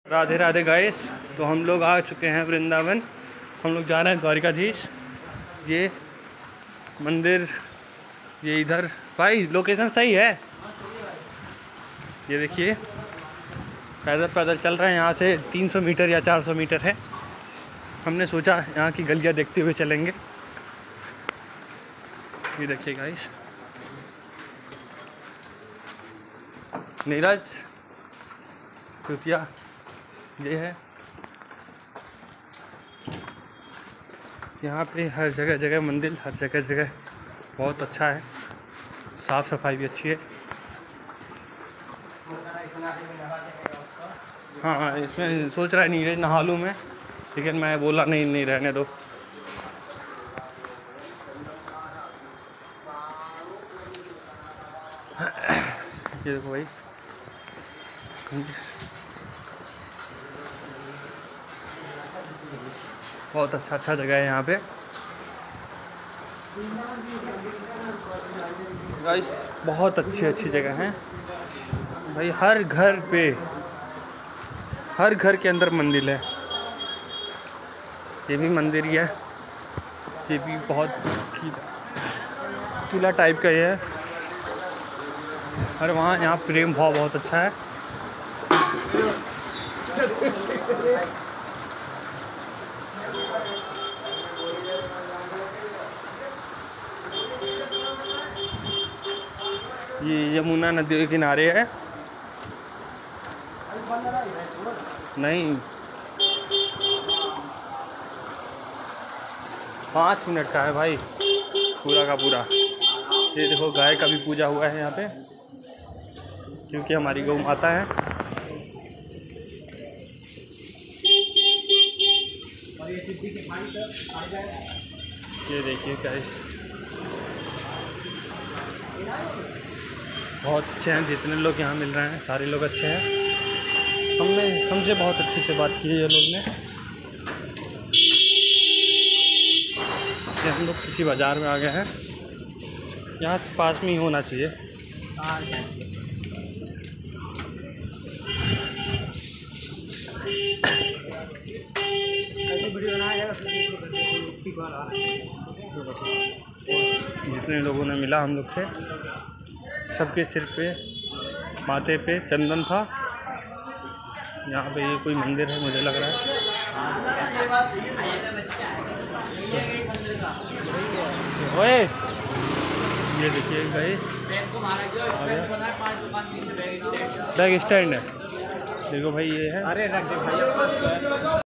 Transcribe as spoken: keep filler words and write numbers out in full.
Radhe Radhe guys. तो हम लोग आ चुके हैं वृंदावन। हम लोग जा रहे हैं द्वारिकाधीश। ये मंदिर ये इधर भाई लोकेशन सही है। ये देखिए पैदल पैदल चल रहे हैं। यहाँ से तीन सौ मीटर या चार सौ मीटर है। हमने सोचा यहाँ की गलियाँ देखते हुए चलेंगे। ये देखिए गाइस नीरज कुतिया ये है। यहाँ पे हर जगह जगह मंदिर, हर जगह जगह बहुत अच्छा है। साफ़ सफाई भी अच्छी है। हाँ इसमें सोच रहा है नीरज नहा लूँ मैं, लेकिन मैं बोला नहीं नहीं रहने दो। ये देखो भाई बहुत अच्छा अच्छा जगह है यहाँ पे गाइस। बहुत अच्छी अच्छी जगह हैं भाई। हर घर पे हर घर के अंदर मंदिर है। ये भी मंदिर ही है। ये भी बहुत किला टाइप का ये है। और वहाँ यहाँ प्रेम भाव बहुत अच्छा है। ये यमुना नदी के किनारे है। नहीं पाँच मिनट का है भाई पूरा का पूरा। ये देखो गाय का भी पूजा हुआ है यहाँ पे, क्योंकि हमारी गौ माता है। ये देखिए गाइस बहुत अच्छे हैं। जितने लोग यहाँ मिल रहे हैं सारे लोग अच्छे हैं। हमने हमसे बहुत अच्छे से बात की है ये लोग ने। ये हम लोग किसी बाज़ार में आ गए हैं। यहाँ से पास में ही होना चाहिए। जितने लोगों ने मिला हम लोग से, सबके सिर पे माथे पे चंदन था। यहाँ पे ये कोई मंदिर है मुझे लग रहा है। ओए ये देखिए भाई बैग स्टैंड है। देखो भाई ये है। अरे रख दे भाई।